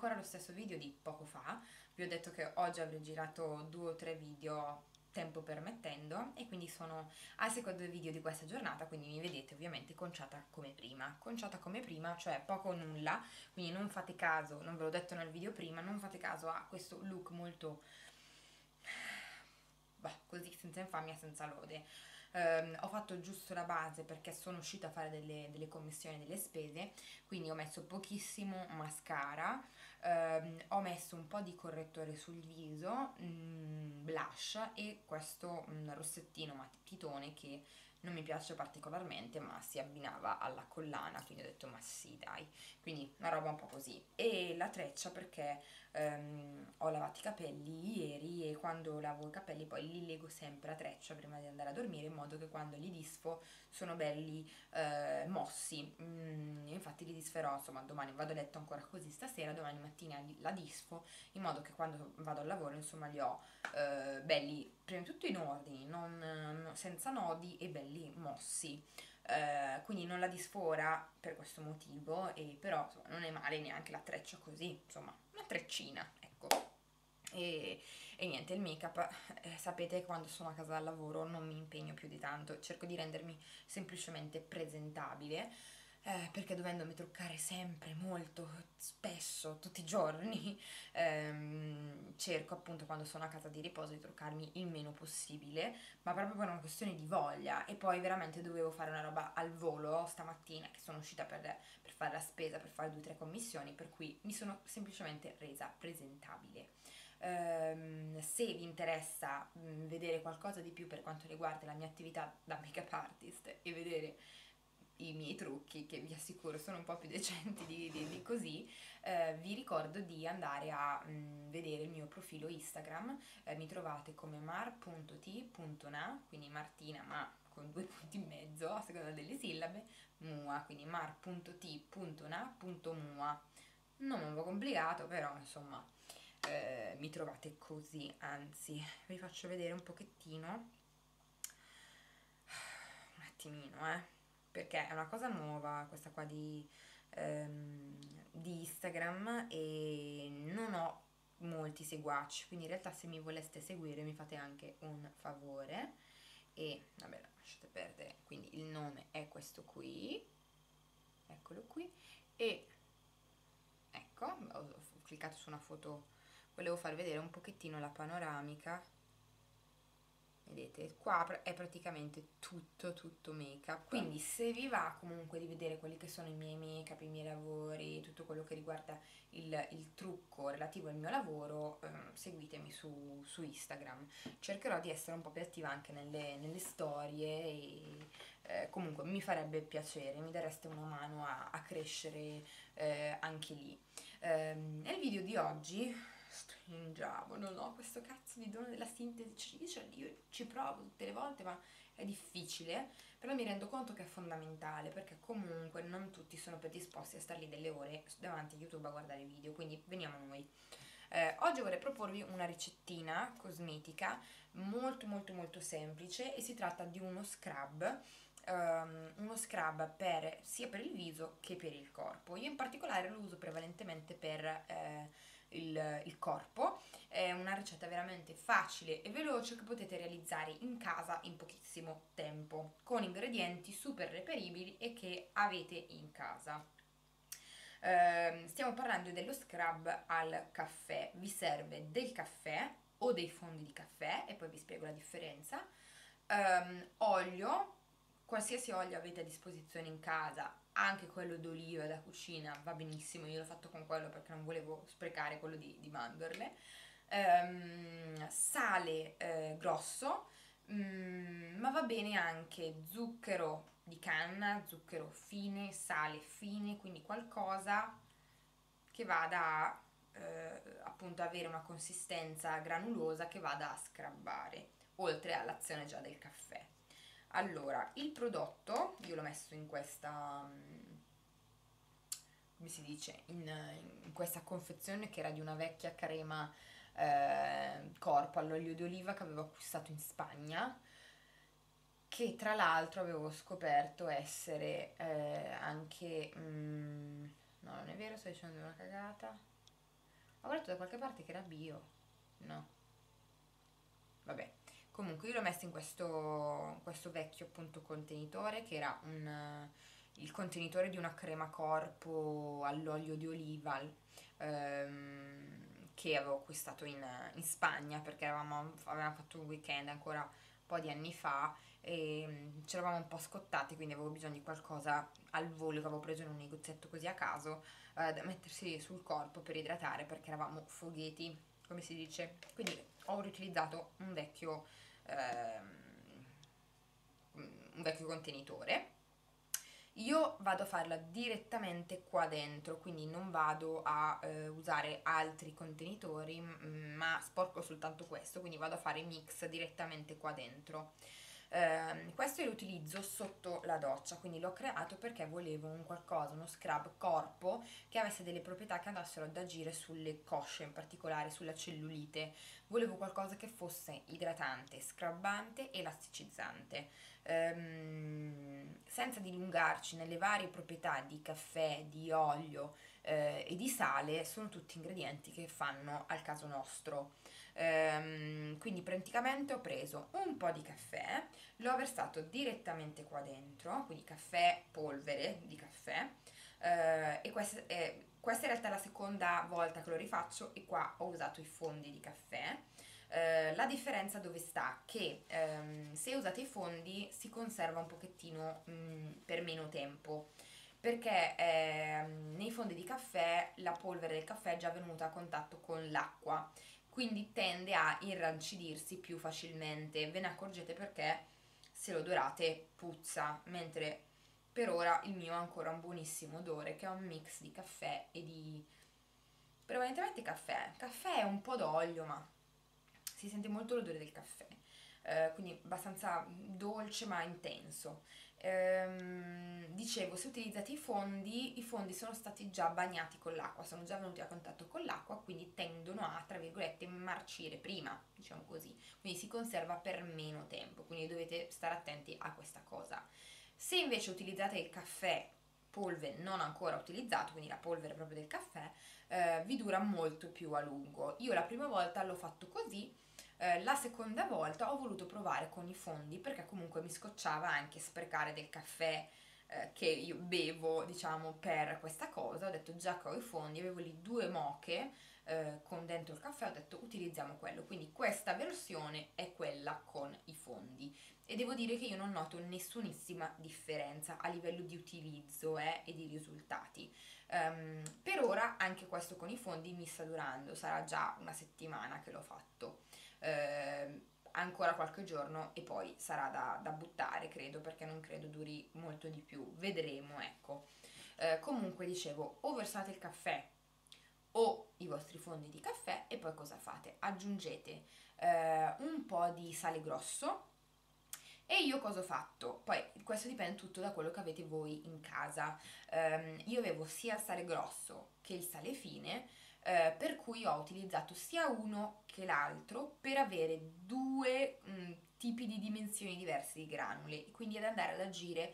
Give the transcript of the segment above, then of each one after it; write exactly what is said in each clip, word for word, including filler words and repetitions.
ancora lo stesso video di poco fa. Vi ho detto che oggi avrei girato due o tre video tempo permettendo e quindi sono al secondo video di questa giornata, quindi mi vedete ovviamente conciata come prima. Conciata come prima, cioè poco o nulla, quindi non fate caso, non ve l'ho detto nel video prima, non fate caso a questo look molto bah, così, senza infamia, senza lode. Um, ho fatto giusto la base perché sono uscita a fare delle, delle commissioni, delle spese, quindi ho messo pochissimo mascara, um, ho messo un po' di correttore sul viso, um, blush e questo um, rossettino matitone che non mi piace particolarmente ma si abbinava alla collana, quindi ho detto ma sì dai, quindi una roba un po' così. E la treccia perché um, ho lavato i capelli ieri e quando lavo i capelli poi li lego sempre a treccia prima di andare a dormire in modo che quando li disfo sono belli eh, mossi. Mm, infatti li disferò, insomma domani vado a letto ancora così stasera, domani mattina la disfo in modo che quando vado al lavoro insomma li ho eh, belli prima di tutto in ordine, non, no, senza nodi e belli mossi. Uh, quindi non la disfora per questo motivo, e però insomma, non è male neanche la treccia così, insomma una treccina, ecco. E, e niente, il make up, eh, sapete che quando sono a casa dal lavoro non mi impegno più di tanto, cerco di rendermi semplicemente presentabile, eh, perché dovendomi truccare sempre, molto, spesso, tutti i giorni, ehm, cerco appunto quando sono a casa di riposo di truccarmi il meno possibile, ma proprio per una questione di voglia. E poi veramente dovevo fare una roba al volo stamattina, che sono uscita per, per fare la spesa, per fare due o tre commissioni, per cui mi sono semplicemente resa presentabile. Um, se vi interessa um, vedere qualcosa di più per quanto riguarda la mia attività da make-up artist e vedere i miei trucchi, che vi assicuro sono un po' più decenti di, di, di così, eh, vi ricordo di andare a mh, vedere il mio profilo Instagram. Eh, mi trovate come mar punto t punto na, quindi Martina ma con due punti in mezzo a seconda delle sillabe, mua, quindi mar punto t punto na punto mua. Non è un po' complicato, però insomma eh, mi trovate così. Anzi, vi faccio vedere un pochettino, un attimino, eh, perché è una cosa nuova questa qua di, ehm, di Instagram e non ho molti seguaci, quindi in realtà se mi voleste seguire mi fate anche un favore. E vabbè, lasciate perdere, quindi il nome è questo qui, eccolo qui. E ecco, ho, ho cliccato su una foto, volevo far vedere un pochettino la panoramica. Vedete, qua è praticamente tutto, tutto make up, quindi se vi va comunque di vedere quelli che sono i miei make up, i miei lavori, tutto quello che riguarda il, il trucco relativo al mio lavoro, eh, seguitemi su, su Instagram. Cercherò di essere un po' più attiva anche nelle, nelle storie e eh, comunque mi farebbe piacere, mi dareste una mano a, a crescere eh, anche lì. Eh, nel video di oggi stringiamo, non ho questo cazzo di dono della sintesi, cioè io ci provo tutte le volte ma è difficile, però mi rendo conto che è fondamentale perché comunque non tutti sono predisposti a star lì delle ore davanti a YouTube a guardare video, quindi veniamo a noi. Eh, oggi vorrei proporvi una ricettina cosmetica molto molto molto semplice e si tratta di uno scrub, um, uno scrub per, sia per il viso che per il corpo. Io in particolare lo uso prevalentemente per eh, il, il corpo. È una ricetta veramente facile e veloce che potete realizzare in casa in pochissimo tempo con ingredienti super reperibili e che avete in casa. Uh, stiamo parlando dello scrub al caffè. Vi serve del caffè o dei fondi di caffè e poi vi spiego la differenza, um, olio, qualsiasi olio avete a disposizione in casa, anche quello d'oliva da cucina va benissimo, io l'ho fatto con quello perché non volevo sprecare quello di, di mandorle, um, sale eh, grosso, um, ma va bene anche zucchero di canna, zucchero fine, sale fine, quindi qualcosa che vada a eh, appunto avere una consistenza granulosa che vada a scrabbare, oltre all'azione già del caffè. Allora, il prodotto, io l'ho messo in questa, come si dice, in, in questa confezione che era di una vecchia crema eh, corpo all'olio di oliva che avevo acquistato in Spagna, che tra l'altro avevo scoperto essere eh, anche, mm, no non è vero, sto dicendo una cagata, Ho letto da qualche parte che era bio. No, vabbè. Comunque io l'ho messo in questo, questo vecchio appunto contenitore che era un, eh, il contenitore di una crema corpo all'olio di oliva ehm, che avevo acquistato in, in Spagna perché eravamo, avevamo fatto un weekend ancora un po' di anni fa e mm, ci eravamo un po' scottati, quindi avevo bisogno di qualcosa al volo che avevo preso in un negozietto così a caso eh, da mettersi sul corpo per idratare perché eravamo fogheti, come si dice. Quindi ho riutilizzato un vecchio, ehm, un vecchio contenitore. Io vado a farla direttamente qua dentro, quindi non vado a eh, usare altri contenitori, m- ma sporco soltanto questo, quindi vado a fare mix direttamente qua dentro. Ehm, questo io lo utilizzo sotto la doccia, quindi l'ho creato perché volevo un qualcosa, uno scrub corpo che avesse delle proprietà che andassero ad agire sulle cosce, in particolare sulla cellulite. Volevo qualcosa che fosse idratante, scrubbante, elasticizzante. Ehm, senza dilungarci nelle varie proprietà di caffè, di olio eh, e di sale, sono tutti ingredienti che fanno al caso nostro. Ehm, quindi praticamente ho preso un po' di caffè, l'ho versato direttamente qua dentro, quindi caffè, polvere di caffè, eh, e questa è, questa in realtà è la seconda volta che lo rifaccio e qua ho usato i fondi di caffè. Eh, la differenza dove sta? Che ehm, se usate i fondi si conserva un pochettino mh, per meno tempo perché ehm, nei fondi di caffè la polvere del caffè è già venuta a contatto con l'acqua, quindi tende a irrancidirsi più facilmente. Ve ne accorgete perché se lo dorate puzza, mentre per ora il mio ha ancora un buonissimo odore che è un mix di caffè e di prevalentemente caffè. Caffè è un po' d'olio, ma si sente molto l'odore del caffè, eh, quindi abbastanza dolce ma intenso. Ehm, dicevo, se utilizzate i fondi, i fondi sono stati già bagnati con l'acqua, sono già venuti a contatto con l'acqua, quindi tendono a, tra virgolette, marcire prima, diciamo così, quindi si conserva per meno tempo, quindi dovete stare attenti a questa cosa. Se invece utilizzate il caffè polvere non ancora utilizzato, quindi la polvere proprio del caffè, eh, vi dura molto più a lungo. Io la prima volta l'ho fatto così, eh, la seconda volta ho voluto provare con i fondi perché comunque mi scocciava anche sprecare del caffè eh, che io bevo, diciamo, per questa cosa. Ho detto già che ho i fondi, avevo lì due moche eh, con dentro il caffè, ho detto utilizziamo quello. Quindi questa versione è quella con i fondi. E devo dire che io non noto nessunissima differenza a livello di utilizzo eh, e di risultati. Um, per ora anche questo con i fondi mi sta durando, sarà già una settimana che l'ho fatto. Ehm, ancora qualche giorno e poi sarà da, da buttare, credo, perché non credo duri molto di più. Vedremo, ecco. Eh, comunque dicevo, o versate il caffè o i vostri fondi di caffè e poi cosa fate? Aggiungete eh, un po' di sale grosso. E io cosa ho fatto? Poi questo dipende tutto da quello che avete voi in casa. Ehm, io avevo sia il sale grosso che il sale fine, eh, per cui ho utilizzato sia uno che l'altro per avere due mh, tipi di dimensioni diverse di granuli e quindi ad andare ad agire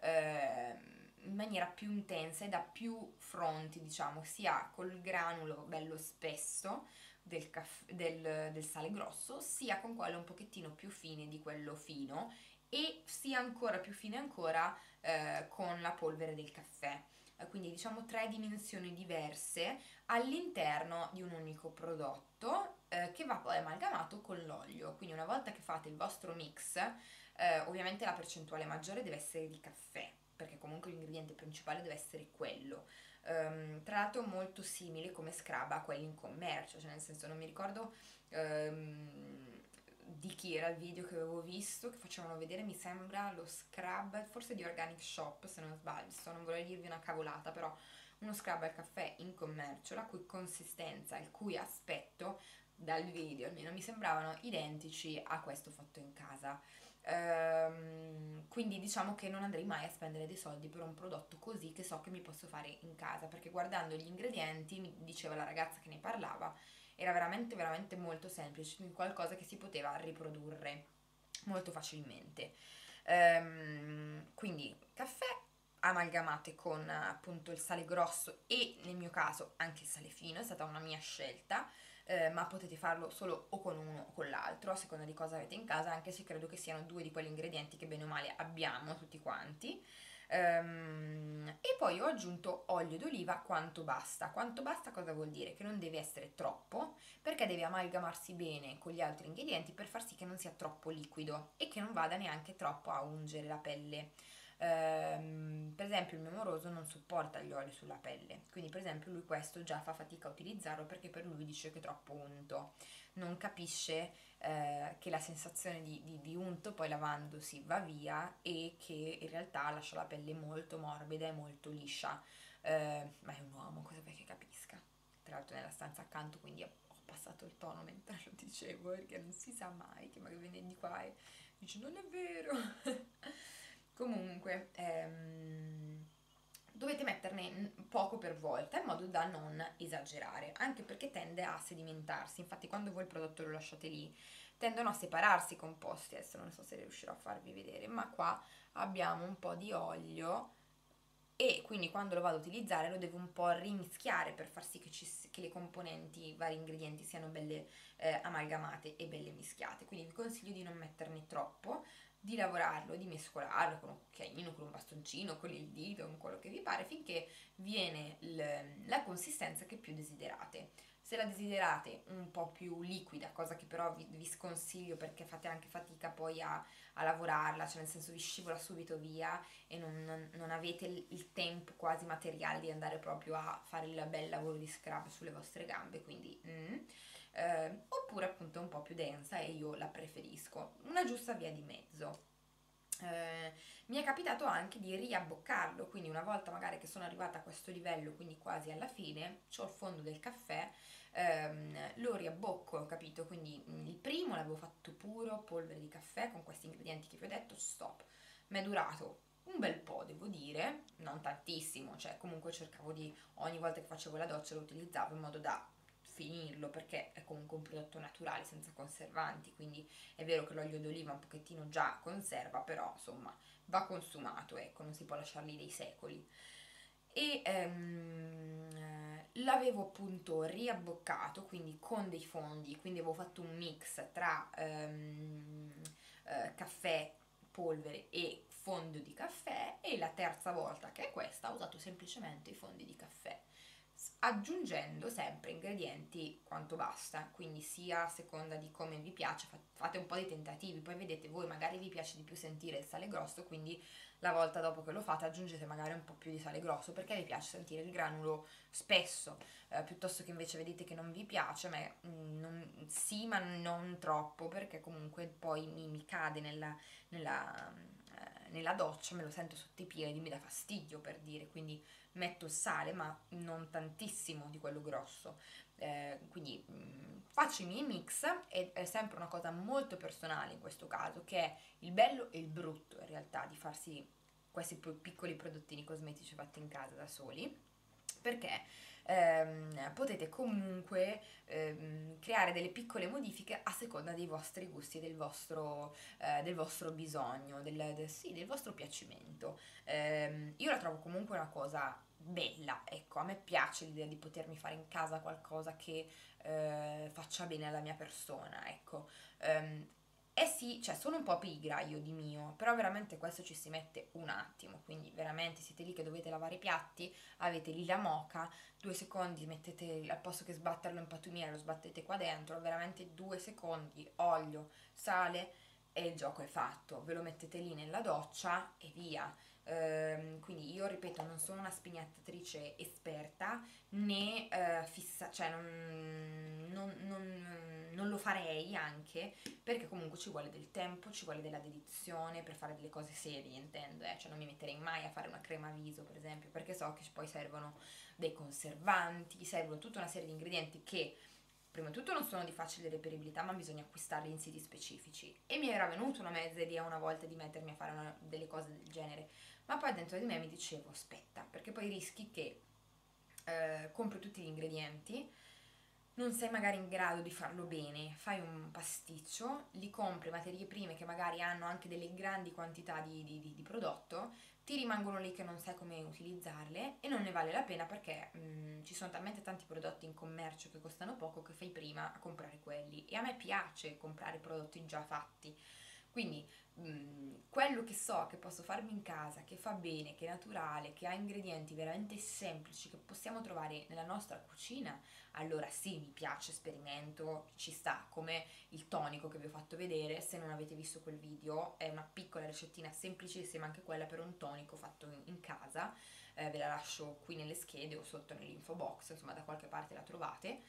ehm, in maniera più intensa e da più fronti, diciamo, sia col granulo bello spesso del, caff- del, del sale grosso, sia con quello un pochettino più fine di quello fino e sia ancora più fine ancora eh, con la polvere del caffè. Eh, Quindi diciamo tre dimensioni diverse all'interno di un unico prodotto eh, che va poi amalgamato con l'olio. Quindi una volta che fate il vostro mix, eh, ovviamente la percentuale maggiore deve essere di caffè, perché comunque l'ingrediente principale deve essere quello. Ehm, tra l'altro molto simile come scrub a quelli in commercio, cioè nel senso non mi ricordo ehm, di chi era il video che avevo visto, che facevano vedere, mi sembra lo scrub, forse di Organic Shop se non sbaglio, sto, non vorrei dirvi una cavolata, però uno scrub al caffè in commercio, la cui consistenza, il cui aspetto dal video almeno mi sembravano identici a questo fatto in casa. Ehm, quindi diciamo che non andrei mai a spendere dei soldi per un prodotto così che so che mi posso fare in casa, perché guardando gli ingredienti, mi diceva la ragazza che ne parlava, era veramente veramente molto semplice, quindi qualcosa che si poteva riprodurre molto facilmente. Ehm, quindi caffè, amalgamate con appunto il sale grosso e nel mio caso anche il sale fino, è stata una mia scelta, eh, ma potete farlo solo o con uno o con l'altro, a seconda di cosa avete in casa, anche se credo che siano due di quegli ingredienti che bene o male abbiamo tutti quanti. Ehm, e poi ho aggiunto olio d'oliva quanto basta. Quanto basta cosa vuol dire? Che non deve essere troppo, perché deve amalgamarsi bene con gli altri ingredienti per far sì che non sia troppo liquido e che non vada neanche troppo a ungere la pelle. Ehm, per esempio il mio moroso non sopporta gli oli sulla pelle, quindi per esempio lui questo già fa fatica a utilizzarlo perché per lui dice che è troppo unto, non capisce eh, che la sensazione di, di, di unto poi lavandosi va via e che in realtà lascia la pelle molto morbida e molto liscia. Eh, ma è un uomo, cosa vuoi che capisca? Tra l'altro nella stanza accanto, quindi ho passato il tono mentre lo dicevo perché non si sa mai che magari viene di qua e dice non è vero. Comunque, ehm, dovete metterne poco per volta in modo da non esagerare, anche perché tende a sedimentarsi. Infatti, quando voi il prodotto lo lasciate lì, tendono a separarsi i composti. Adesso non so se riuscirò a farvi vedere, ma qua abbiamo un po' di olio e quindi quando lo vado a utilizzare lo devo un po' rimischiare per far sì che, ci, che le componenti, i vari ingredienti siano belle eh, amalgamate e belle mischiate. Quindi vi consiglio di non metterne troppo, di lavorarlo, di mescolarlo con un cucchiaino, con un bastoncino, con il dito, con quello che vi pare, finché viene l- la consistenza che più desiderate. Se la desiderate un po' più liquida, cosa che però vi, vi sconsiglio perché fate anche fatica poi a, a lavorarla, cioè nel senso vi scivola subito via e non, non- non avete il, il tempo quasi materiale di andare proprio a fare il bel lavoro di scrub sulle vostre gambe, quindi mm. Eh, oppure appunto un po' più densa e io la preferisco, una giusta via di mezzo. Eh, mi è capitato anche di riabboccarlo, quindi una volta magari che sono arrivata a questo livello, quindi quasi alla fine, ho il fondo del caffè, ehm, lo riabbocco, capito? Quindi mm, il primo l'avevo fatto puro, polvere di caffè con questi ingredienti che vi ho detto, stop. Mi è durato un bel po', devo dire, non tantissimo, cioè comunque cercavo di, ogni volta che facevo la doccia lo utilizzavo in modo da finirlo perché è comunque un prodotto naturale senza conservanti, quindi è vero che l'olio d'oliva un pochettino già conserva, però insomma va consumato, ecco, non si può lasciar lì dei secoli. E ehm, l'avevo appunto riabboccato, quindi con dei fondi, quindi avevo fatto un mix tra ehm, eh, caffè, polvere e fondo di caffè e la terza volta che è questa ho usato semplicemente i fondi di caffè aggiungendo sempre ingredienti quanto basta, quindi sia a seconda di come vi piace, fate un po' di tentativi, poi vedete voi magari vi piace di più sentire il sale grosso, quindi la volta dopo che lo fate aggiungete magari un po' più di sale grosso perché vi piace sentire il granulo spesso, eh, piuttosto che invece vedete che non vi piace, ma mm, non, sì ma non troppo perché comunque poi mi, mi cade nella, nella, eh, nella doccia, me lo sento sotto i piedi, mi dà fastidio per dire, quindi metto il sale ma non tantissimo di quello grosso, eh, quindi mh, faccio i miei mix e è sempre una cosa molto personale in questo caso che è il bello e il brutto in realtà di farsi questi piccoli prodottini cosmetici fatti in casa da soli perché ehm, potete comunque ehm, creare delle piccole modifiche a seconda dei vostri gusti e del vostro, eh, del vostro bisogno, del, del- sì, del vostro piacimento. Ehm, io la trovo comunque una cosa bella, ecco, a me piace l'idea di potermi fare in casa qualcosa che eh, faccia bene alla mia persona, ecco. Ehm, eh sì, cioè sono un po' pigra io di mio, però veramente questo ci si mette un attimo, quindi veramente siete lì che dovete lavare i piatti, avete lì la moka, due secondi mettete al posto che sbatterlo in pattumiera, lo sbattete qua dentro, veramente due secondi, olio, sale e il gioco è fatto, ve lo mettete lì nella doccia e via. Ehm, quindi io ripeto, non sono una spignettatrice esperta né eh, fissa, cioè non, non, non, non lo farei anche perché comunque ci vuole del tempo, ci vuole della dedizione per fare delle cose serie, intendo, eh? Cioè non mi metterei mai a fare una crema viso per esempio perché so che poi servono dei conservanti, servono tutta una serie di ingredienti che prima di tutto non sono di facile reperibilità ma bisogna acquistarli in siti specifici e mi era venuta una mezza idea una volta di mettermi a fare una, delle cose del genere ma poi dentro di me mi dicevo aspetta perché poi rischi che eh, compri tutti gli ingredienti non sei magari in grado di farlo bene, fai un pasticcio, li compri materie prime che magari hanno anche delle grandi quantità di, di- di- di prodotto, ti rimangono lì che non sai come utilizzarle e non ne vale la pena perché mh, ci sono talmente tanti prodotti in commercio che costano poco che fai prima a comprare quelli. E a me piace comprare prodotti già fatti. Quindi mh, quello che so che posso farmi in casa, che fa bene, che è naturale, che ha ingredienti veramente semplici che possiamo trovare nella nostra cucina, allora sì, mi piace, sperimento, ci sta, come il tonico che vi ho fatto vedere. Se non avete visto quel video, è una piccola ricettina semplicissima anche quella per un tonico fatto in, in casa. Eh, ve la lascio qui nelle schede o sotto nell'info box, insomma da qualche parte la trovate.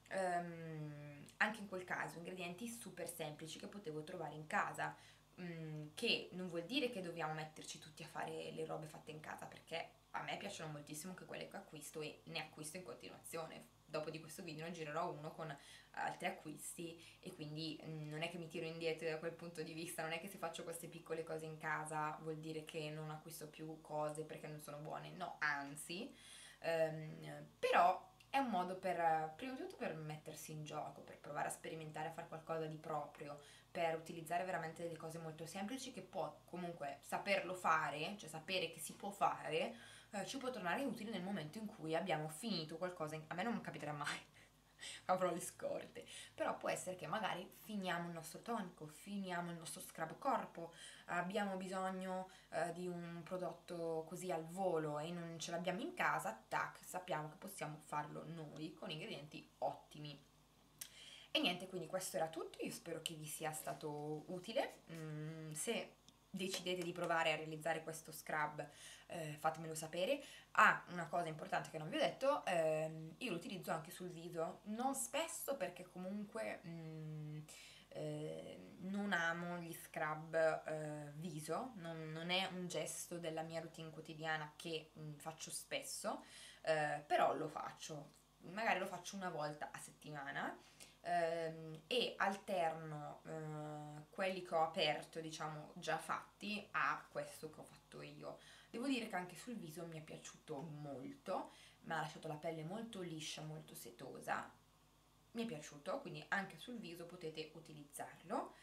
Ehm, anche in quel caso ingredienti super semplici che potevo trovare in casa, mm, che non vuol dire che dobbiamo metterci tutti a fare le robe fatte in casa, perché a me piacciono moltissimo anche quelle che acquisto e ne acquisto in continuazione. Dopo di questo video ne girerò uno con altri acquisti e quindi mm, non è che mi tiro indietro da quel punto di vista, non è che se faccio queste piccole cose in casa vuol dire che non acquisto più cose perché non sono buone, no, anzi. Ehm, però è un modo per, prima di tutto per mettersi in gioco, per provare a sperimentare, a fare qualcosa di proprio, per utilizzare veramente delle cose molto semplici che può comunque saperlo fare, cioè sapere che si può fare, eh, ci può tornare utile nel momento in cui abbiamo finito qualcosa. In- a me non capiterà mai, avrò le scorte, però può essere che magari finiamo il nostro tonico, finiamo il nostro scrub corpo, abbiamo bisogno eh, di un prodotto così al volo e non ce l'abbiamo in casa, tac, sappiamo che possiamo farlo noi con ingredienti ottimi. E niente, quindi questo era tutto, io spero che vi sia stato utile. Mm, se decidete di provare a realizzare questo scrub, eh, fatemelo sapere. Ah, una cosa importante che non vi ho detto, ehm, io lo utilizzo anche sul viso, non spesso perché comunque mm, eh, non amo gli scrub eh, viso, non, non è un gesto della mia routine quotidiana che mm, faccio spesso, eh, però lo faccio, magari lo faccio una volta a settimana. Ehm, e alterno eh, quelli che ho aperto, diciamo già fatti, a questo che ho fatto io. Devo dire che anche sul viso mi è piaciuto molto, mi ha lasciato la pelle molto liscia, molto setosa. Mi è piaciuto, quindi anche sul viso potete utilizzarlo.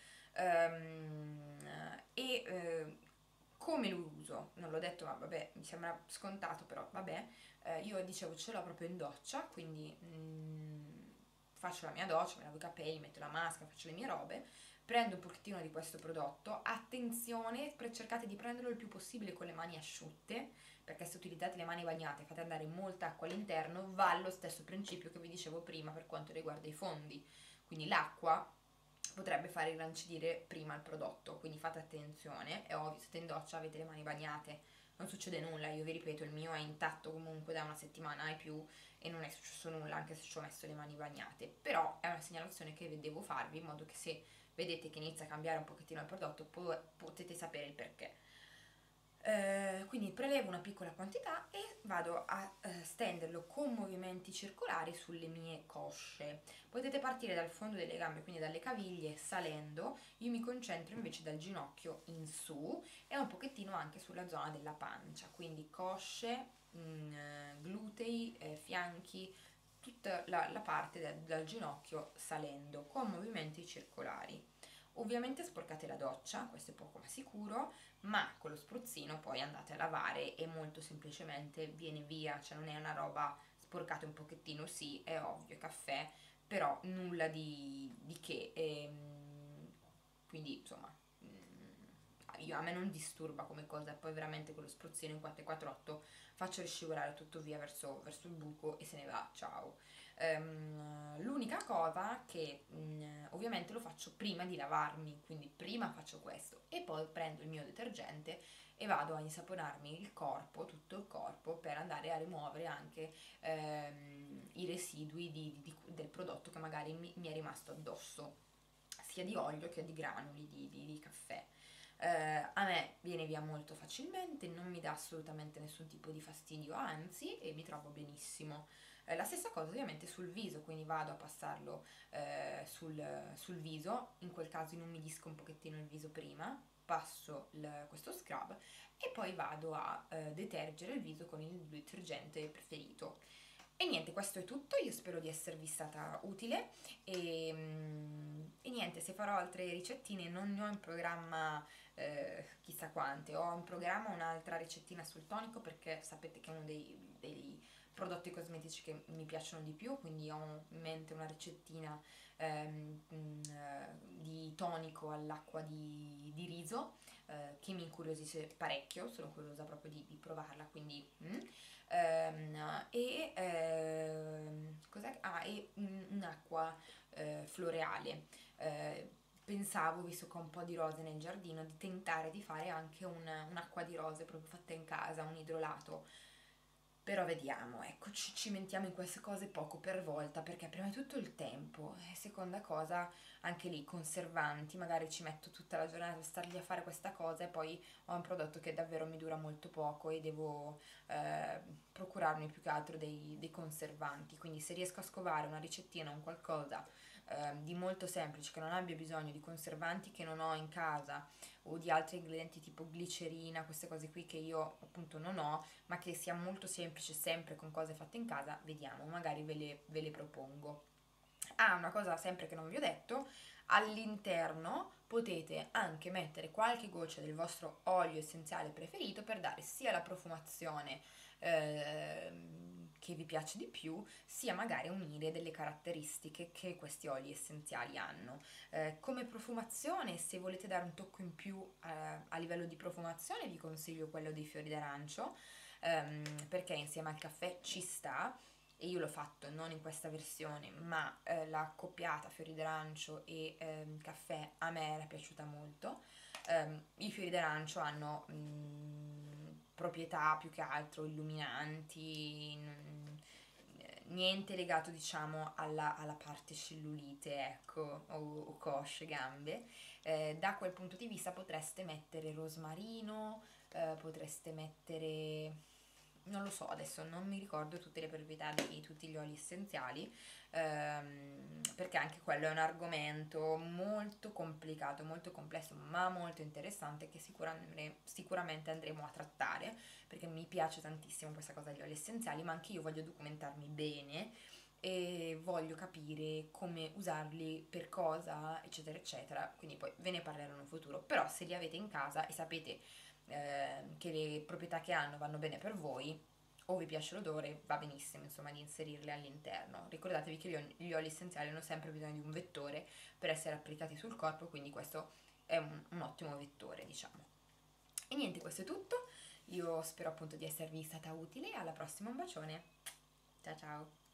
Ehm, e eh, come lo uso? Non l'ho detto, ma vabbè, mi sembra scontato, però vabbè. Eh, io dicevo ce l'ho proprio in doccia, quindi mm, faccio la mia doccia, mi lavo i capelli, metto la maschera, faccio le mie robe, prendo un pochettino di questo prodotto. Attenzione, pre- cercate di prenderlo il più possibile con le mani asciutte, perché se utilizzate le mani bagnate e fate andare molta acqua all'interno, va lo stesso principio che vi dicevo prima per quanto riguarda i fondi. Quindi l'acqua potrebbe fare irrancidire prima il prodotto, quindi fate attenzione. È ovvio, siete in doccia, avete le mani bagnate, non succede nulla. Io vi ripeto, il mio è intatto comunque da una settimana e più e non è successo nulla anche se ci ho messo le mani bagnate, però è una segnalazione che devo farvi in modo che se vedete che inizia a cambiare un pochettino il prodotto po- potete sapere il perché. Eh, quindi prelevo una piccola quantità e vado a eh, stenderlo con movimenti circolari sulle mie cosce. Potete partire dal fondo delle gambe, quindi dalle caviglie, salendo. Io mi concentro invece dal ginocchio in su e un pochettino anche sulla zona della pancia, quindi cosce, mh, glutei, eh, fianchi, tutta la, la parte del, dal ginocchio salendo con movimenti circolari. Ovviamente sporcate la doccia, questo è poco ma sicuro, ma con lo spruzzino poi andate a lavare e molto semplicemente viene via, cioè non è una roba sporcate un pochettino, sì, è ovvio, è caffè, però nulla di, di che. Ehm, quindi insomma, mm, io, a me non disturba come cosa, poi veramente con lo spruzzino in quattro quattro otto faccio riscivolare tutto via verso, verso il buco e se ne va, ciao. Ehm, l'unica cosa che mh, ovviamente lo faccio prima di lavarmi, quindi prima faccio questo e poi prendo il mio detergente e vado a insaponarmi il corpo, tutto il corpo, per andare a rimuovere anche ehm, i residui di- di- del prodotto che magari mi, mi è rimasto addosso, sia di olio che di granuli di, di- di caffè. Eh, a me viene via molto facilmente, non mi dà assolutamente nessun tipo di fastidio, anzi, e mi trovo benissimo. Eh, la stessa cosa ovviamente sul viso, quindi vado a passarlo eh, sul, sul viso, in quel caso inumidisco un pochettino il viso prima, passo il- questo scrub e poi vado a eh, detergere il viso con il detergente preferito. E niente, questo è tutto, io spero di esservi stata utile e, mm, e niente, se farò altre ricettine non ne ho in programma eh, chissà quante, ho in programma un'altra ricettina sul tonico perché sapete che è uno dei, dei prodotti cosmetici che mi piacciono di più, quindi ho in mente una ricettina ehm, mm, eh, di tonico all'acqua di, di riso eh, che mi incuriosisce parecchio, sono curiosa proprio di, di provarla, quindi... mm. Ehm, e ehm, cos'è? Ah, e un- un'acqua eh, floreale. Eh, Pensavo, visto che ho un po' di rose nel giardino, di tentare di fare anche un- un'acqua di rose proprio fatta in casa, un idrolato. Però vediamo, ecco, ci cimentiamo in queste cose poco per volta, perché prima di tutto il tempo, e seconda cosa, anche lì, conservanti, magari ci metto tutta la giornata a star lì a fare questa cosa e poi ho un prodotto che davvero mi dura molto poco e devo eh, procurarmi più che altro dei, dei conservanti. Quindi se riesco a scovare una ricettina o un qualcosa eh, di molto semplice, che non abbia bisogno di conservanti che non ho in casa o di altri ingredienti tipo glicerina, queste cose qui che io appunto non ho, ma che sia molto semplice, sempre con cose fatte in casa, vediamo, magari ve le, ve le propongo. Ah, una cosa sempre che non vi ho detto, all'interno potete anche mettere qualche goccia del vostro olio essenziale preferito per dare sia la profumazione ehm, che vi piace di più, sia magari unire delle caratteristiche che questi oli essenziali hanno. Eh, come profumazione, se volete dare un tocco in più eh, a livello di profumazione, vi consiglio quello dei fiori d'arancio, ehm, perché insieme al caffè ci sta e io l'ho fatto non in questa versione, ma eh, la accoppiata fiori d'arancio e ehm, caffè a me era piaciuta molto. Ehm, I fiori d'arancio hanno mh, proprietà più che altro illuminanti, n- eh, niente legato diciamo alla, alla parte cellulite, ecco, o, o cosce, gambe. Eh, da quel punto di vista potreste mettere rosmarino, eh, potreste mettere non lo so, adesso non mi ricordo tutte le proprietà di tutti gli oli essenziali, ehm, perché anche quello è un argomento molto complicato, molto complesso, ma molto interessante che sicuramente, sicuramente andremo a trattare, perché mi piace tantissimo questa cosa degli oli essenziali, ma anche io voglio documentarmi bene e voglio capire come usarli, per cosa, eccetera, eccetera. Quindi poi ve ne parlerò in un futuro. Però se li avete in casa e sapete eh, che le proprietà che hanno vanno bene per voi o vi piace l'odore, va benissimo insomma di inserirle all'interno. Ricordatevi che gli oli, gli oli essenziali hanno sempre bisogno di un vettore per essere applicati sul corpo, quindi questo è un, un ottimo vettore, diciamo. E niente, questo è tutto. Io spero appunto di esservi stata utile. Alla prossima, un bacione. Ciao ciao.